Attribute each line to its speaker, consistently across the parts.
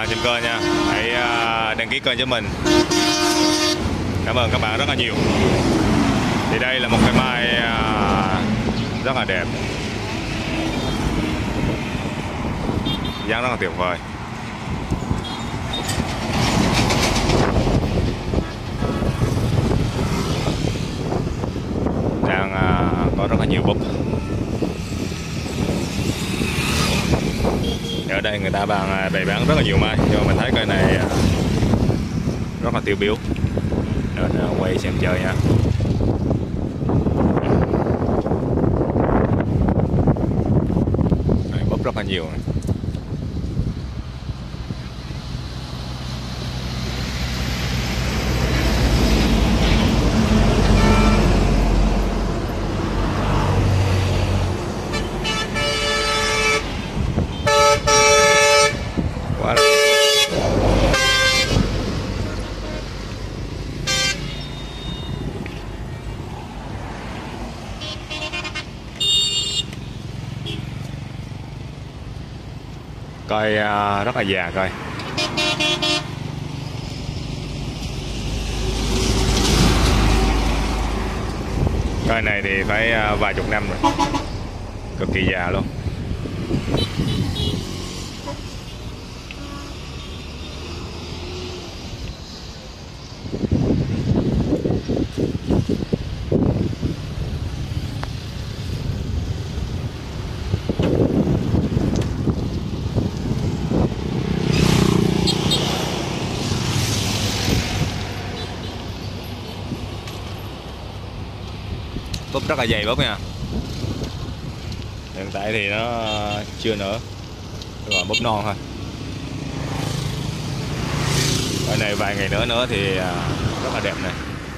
Speaker 1: xem kênh nha. Hãy đăng ký kênh cho mình. Cảm ơn các bạn rất là nhiều. Thì đây là một cây mai rất là đẹp, dáng rất là tuyệt vời. Đang có rất là nhiều búp. Ở đây người ta bày bán rất là nhiều mai, nhưng mà mình thấy cây này rất là tiêu biểu nên quay xem chơi nha. Đây, búp rất là nhiều. Coi rất là già coi. Coi này thì phải vài chục năm rồi, cực kỳ già luôn. Búp rất là dày búp nha. Hiện tại thì nó chưa nở, còn búp non thôi. Cái này vài ngày nữa thì rất là đẹp này.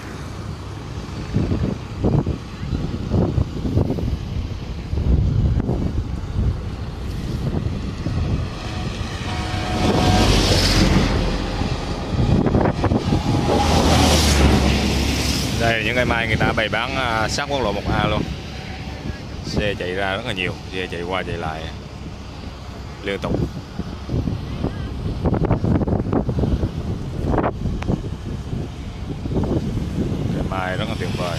Speaker 1: Đây là những cây mai người ta bày bán sát quốc lộ 1A luôn. Xe chạy ra rất là nhiều, xe chạy qua chạy lại liên tục. Cây mai rất là tuyệt vời.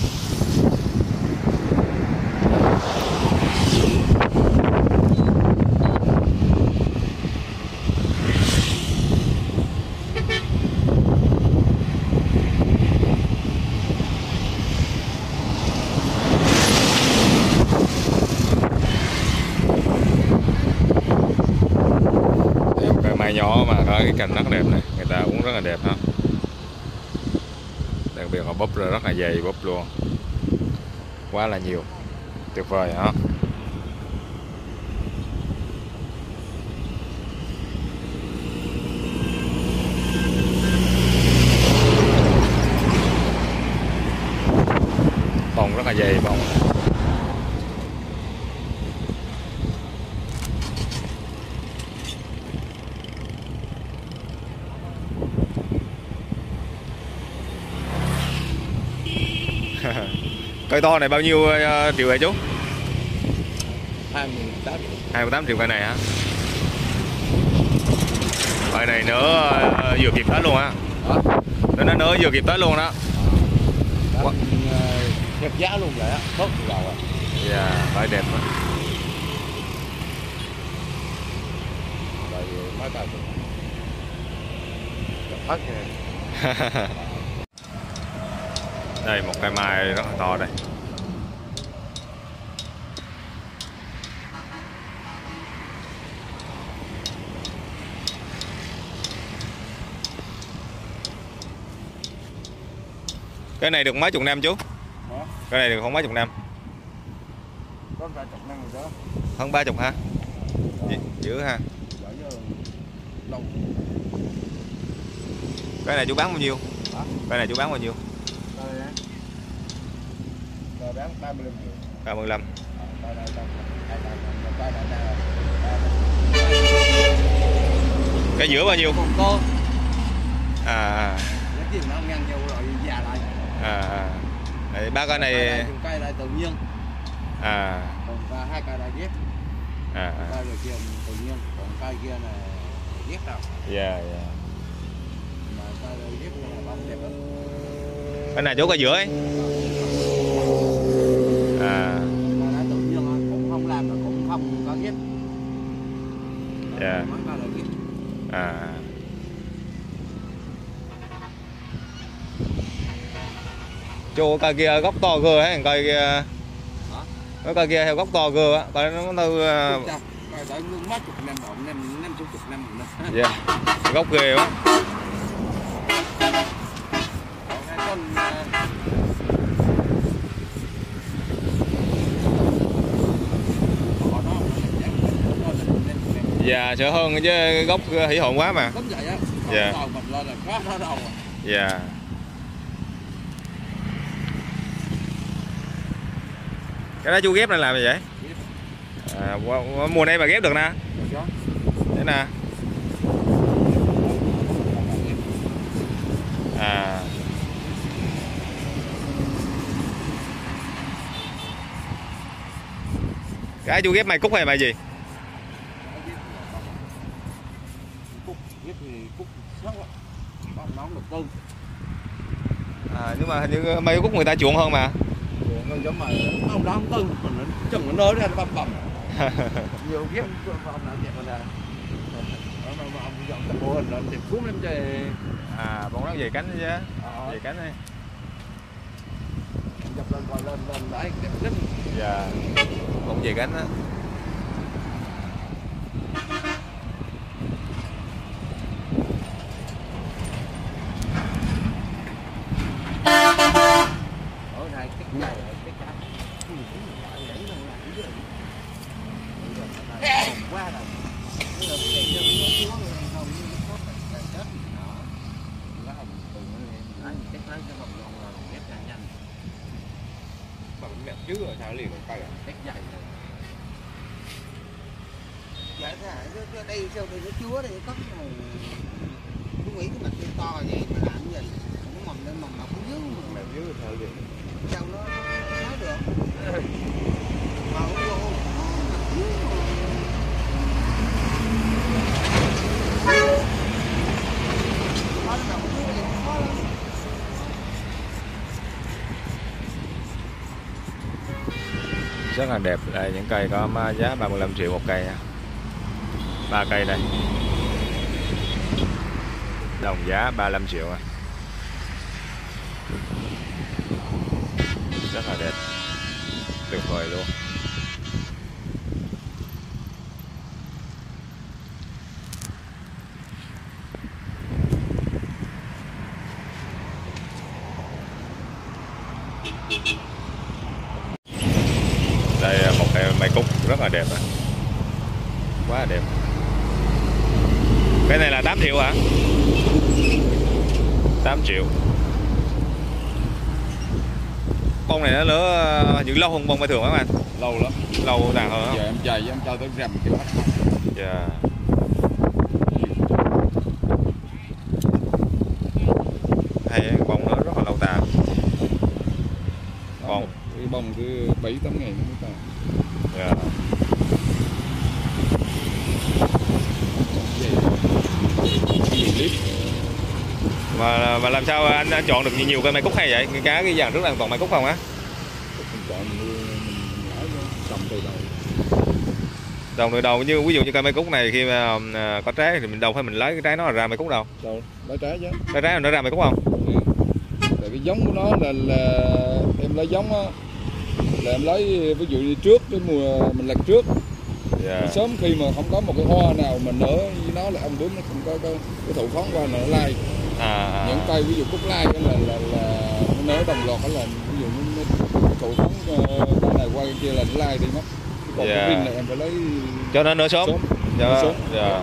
Speaker 1: Mai nhỏ mà có cái cành rất đẹp này, người ta uống rất là đẹp ha. Đặc biệt là búp rất là dày búp luôn, quá là nhiều, tuyệt vời hả. Bông rất là dày bông. Cây to này bao nhiêu triệu vậy chú? 28 triệu cây này hả? Cây này nữa vừa kịp Tết luôn á. Nó nở vừa kịp Tết luôn đó.
Speaker 2: Đẹp giá luôn vậy á, tốt rồi.
Speaker 1: Dạ, phải đẹp quá.
Speaker 2: Tại vì mấy cây thất kìa.
Speaker 1: Đây một cây mai rất là to đây. Cái này được mấy chục năm chú?
Speaker 2: Hả?
Speaker 1: Cái này được không mấy chục năm?
Speaker 2: Có 30 năm rồi đó.
Speaker 1: Hơn 30 hả? Dữ ha.
Speaker 2: Lâu.
Speaker 1: Cái này chú bán bao nhiêu?
Speaker 2: Hả?
Speaker 1: Cái này chú bán bao nhiêu?
Speaker 2: Rồi bán 35 triệu.
Speaker 1: 35. Cái giữa bao nhiêu?
Speaker 2: Còn cô.
Speaker 1: Cái
Speaker 2: gì nó ngăn nhau rồi già lại.
Speaker 1: Đấy, ba cây này
Speaker 2: cây lại tự nhiên. Còn hai cây lại ghép. Cây rồi kia tự nhiên, còn cây kia này ghép đâu.
Speaker 1: Dạ, dạ.
Speaker 2: Mà ta ghép là bông đẹp lắm.
Speaker 1: Cái này chỗ ở giữa ấy. À.
Speaker 2: Mà đã tự nhiên cũng không làm mà cũng không có ghép.
Speaker 1: Dạ.
Speaker 2: Mới ba là ghép.
Speaker 1: À. Chỗ cây kia gốc to cơ ấy, cây kia. Cái cây kia theo gốc to cơ á, cây nó từ
Speaker 2: Cây tới mất chục năm rồi, 50 năm rồi.
Speaker 1: dạ. Gốc ghê quá. Dạ, sợ hơn chứ gốc hỉ hồn quá mà.
Speaker 2: Đúng vậy á.
Speaker 1: Dạ.
Speaker 2: Đầu mình lên là khá nó đầu.
Speaker 1: Dạ. Cái đó chú ghép này làm gì vậy? À, mùa này bà ghép được nè. Thế nè. À. Cái chú ghép mai cúc hay mai gì?
Speaker 2: Ghép thì cúc sớm á. Nón được tư.
Speaker 1: À, nhưng mà hình như mai cúc người ta chuộng hơn mà.
Speaker 2: Nó giống mà ông đó không tư, còn nó chừng nó nới ra nó bầm bầm. Nhiều ghép ông nào đẹp hơn nè. Ông dọn tập bộ hình thì cuốn lên trời.
Speaker 1: À, bọn nó về cánh chứ. Về cánh đi.
Speaker 2: Dập lên coi lên đấy cái clip.
Speaker 1: Dạ. Bọn về cánh á.
Speaker 2: Ở đây cái này cái cá. Quá rồi. Mẹ chứ rồi sao liền con cây à? Cách dài rồi. Dạ thế đây sao đây nó chúa đây có này. Tôi nghĩ cái mặt cây to vậy mà làm cái gì? Nó mầm lên mầm mọc dưới mà. Mẹ dưới sao liền? Sao nó nói được? Mà không vô. Nó dưới mà. Nó nằm ở dưới này khó lắm.
Speaker 1: Rất là đẹp. Đây những cây có giá 35 triệu một cây. 3 cây đây. Đồng giá 35 triệu à. Rất là đẹp. Tuyệt vời luôn. Đây một cây mai cúc rất là đẹp. Quá là đẹp. Cái này là 8 triệu hả? 8 triệu. Bông này nó nữa những lâu hơn bông mai thường hả anh?
Speaker 2: Lâu lắm.
Speaker 1: Lâu tàn hơn không?
Speaker 2: Giờ em chạy em cho tới rằm cái bắt.
Speaker 1: Dạ. Hay ấy, bông nó rất là lâu tàn. Bông
Speaker 2: cái bông cứ 7-8 ngày nó mới tàn.
Speaker 1: Dạ. Mà làm sao anh chọn được nhiều cây mai cúc hay vậy? Cái dàn trước là toàn mai cúc không á?
Speaker 2: Chọn trồng từ đầu.
Speaker 1: Trồng từ đầu, như ví dụ như cây mai cúc này khi mà có trái thì mình đâu phải mình lấy cái trái nó ra mai cúc đâu.
Speaker 2: Đâu, lấy trái chứ.
Speaker 1: Lấy trái nó ra mai cúc không?
Speaker 2: Ừ. Tại cái giống của nó là em lấy giống á, là em lấy ví dụ như trước cái mùa mình lật trước.
Speaker 1: Yeah.
Speaker 2: Sớm khi mà không có một cái hoa nào mà nở với nó là ông bướm nó không có cái thụ phóng qua nở lai. Những cây ví dụ cúc lai là nó nở đồng loạt, đó là ví dụ nó thụ phóng cái này qua cái kia là nó lai đi mất. Còn cái pin này em phải lấy
Speaker 1: cho nó nở sớm. Dạ.
Speaker 2: Sớm.
Speaker 1: Dạ.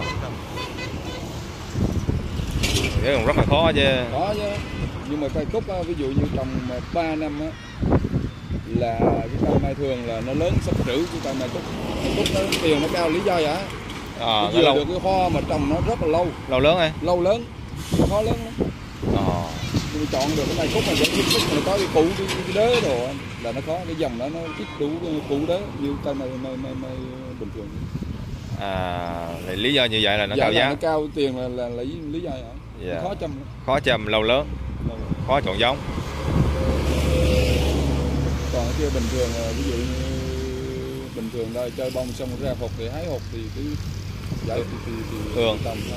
Speaker 1: Cái còn rất là khó chứ.
Speaker 2: Có chứ. Nhưng mà cây cúc ví dụ như trồng 3 năm á là cái cây mai thường là nó lớn sắp rưỡi cái cây mai cúc. Mai cúc nó tiền nó cao lý do vậy á. Nó lâu được cái hoa mà trồng nó rất là lâu.
Speaker 1: Lâu lớn ấy.
Speaker 2: Lâu lớn. Khó lớn lắm. Nhưng mà chọn được cái mai cúc này để cúc mà nó có cái củ cái đế đồ là nó có cái dòng đó nó ít đủ củ đế như cây mai bình thường.
Speaker 1: Lý do như vậy là nó
Speaker 3: Dạ
Speaker 1: cao
Speaker 3: là
Speaker 1: giá.
Speaker 3: nó cao tiền là lý do vậy.
Speaker 1: Dạ.
Speaker 3: Khó chăm.
Speaker 1: Khó chăm, lâu lớn, khó chọn giống.
Speaker 3: Còn ở kia bình thường ví dụ như bình thường đây chơi bông xong ra hột thì hái hột thì cứ giải thì tầm thôi.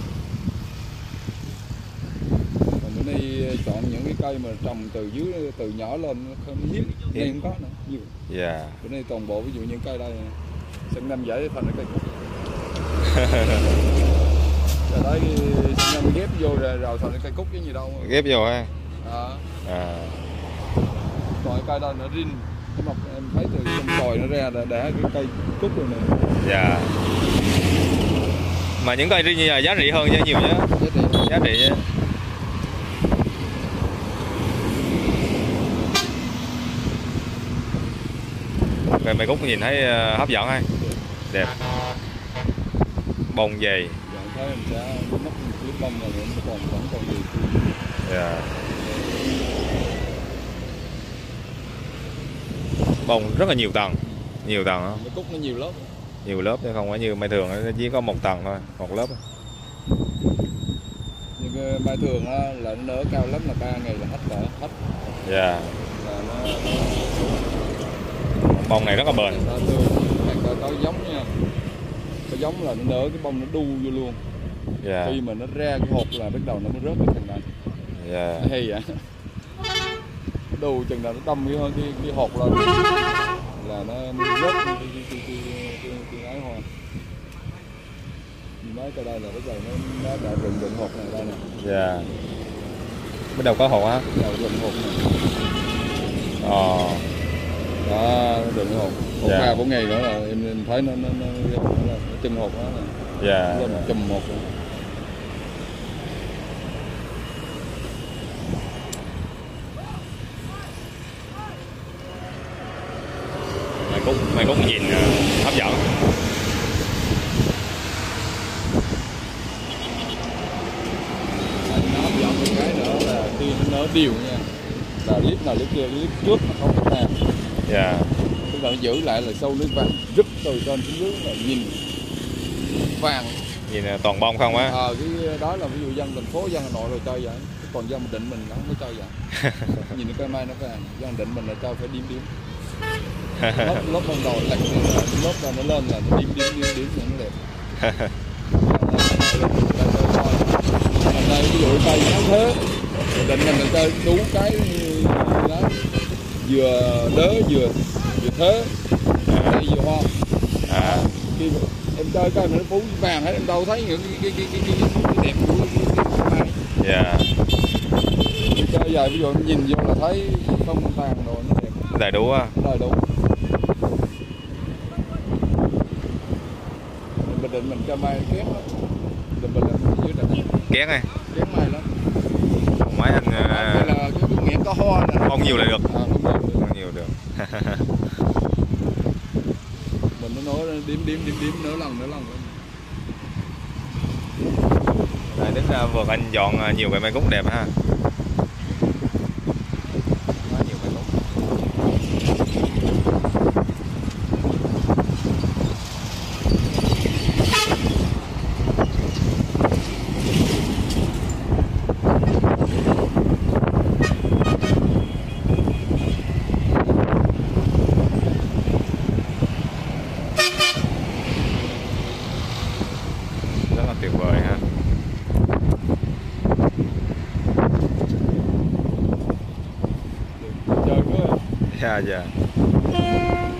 Speaker 3: Còn bữa nay chọn những cái cây mà trồng từ dưới từ nhỏ lên không hiếm, đây không có nữa nhiều.
Speaker 1: Dạ.
Speaker 3: Bữa nay toàn bộ ví dụ những cây đây sang năm giải thành cái cây cúc. Rồi đấy sang năm ghép vô rồi thành cây cúc cái gì đâu.
Speaker 1: Ghép vô ha.
Speaker 3: Còn cái cây đây nó rin, cái mọc em thấy từ trong còi nó ra đã cái cây cúc rồi nè.
Speaker 1: Dạ. Mà những cây rin như vậy giá trị hơn chứ nhiều chứ. Giá trị chứ. Cây mai cúc nhìn thấy hấp dẫn hay, đẹp, bông dày.
Speaker 3: Dạ, thấy em sẽ mất clip bông rồi nó vẫn còn gì.
Speaker 1: Dạ. Bông rất là nhiều tầng đó.
Speaker 3: Mai cúc nó nhiều lớp.
Speaker 1: Nhiều lớp chứ không phải như mai thường nó chỉ có một tầng thôi, một lớp.
Speaker 3: Nhưng mai thường là nó nở cao lắm là 3 ngày là hết.
Speaker 1: Dạ.
Speaker 3: Là nó
Speaker 1: Bông này rất là bền.
Speaker 3: có giống nha. Có giống là nó nở cái bông nó đu vô luôn.
Speaker 1: Dạ.
Speaker 3: Khi mà nó ra cái hột là bắt đầu nó mới rớt cái phần này.
Speaker 1: Dạ.
Speaker 3: Nó hay vậy. Đu chừng nào nó đâm cái hột lên là nó rớt cái ái hoa. Mấy cái đây là bắt đầu nó đã rừng hột này đây nè.
Speaker 1: Dạ. Bắt đầu có hột á.
Speaker 3: Bắt đầu rừng hột này. Đó, rừng hột. Hột 3-4 ngày nữa là em thấy nó chân hột đó nè.
Speaker 1: Dạ.
Speaker 3: Lên chùm hột rồi.
Speaker 1: Mai cúc nhìn hấp dẫn.
Speaker 3: Nó hấp dẫn một cái nữa là khi nó nở đều nha, là clip nào clip kia, clip trước nó không có nào.
Speaker 1: Dạ.
Speaker 3: Tức là nó giữ lại là sâu nước vàng rứt từ trên xuống dưới là nhìn vàng.
Speaker 1: Nhìn toàn bông không á.
Speaker 3: Cái đó là ví dụ dân thành phố, dân Hà Nội rồi chơi vậy, còn dân Bình Định mình nó không có chơi vậy. Nhìn cái cây mai nó vàng, dân Bình Định mình là chơi phải điếm. Lớp ban đầu lạnh lớp ra nó lên là nó điếm nó đẹp. Đây ví dụ cây nó thế, định mình là chơi đủ cái đó, vừa đớ vừa thế, đây vừa hoa. Khi em chơi cây mà nó phú vàng hết em đâu thấy những cái đẹp của cái mai.
Speaker 1: Dạ.
Speaker 3: Chơi dài ví dụ em nhìn vô là thấy không tàn rồi nó đẹp.
Speaker 1: Đầy đủ á.
Speaker 3: Đầy đủ. Bình Định mình cho mai kém lắm. Bình Định dưới đây.
Speaker 1: Kén này.
Speaker 3: Kém mai lắm.
Speaker 1: Mấy anh
Speaker 3: đây là cái miệng có hoa nè.
Speaker 1: không nhiều lại được.
Speaker 3: Không
Speaker 1: nhiều được.
Speaker 3: Mình nó nói điếm nửa lần.
Speaker 1: Đấy, tính ra vườn anh chọn nhiều cây mai cúc đẹp ha. Quá nhiều cây cúc. Rất là tuyệt vời ha.
Speaker 3: Chơi quá.
Speaker 1: Dạ.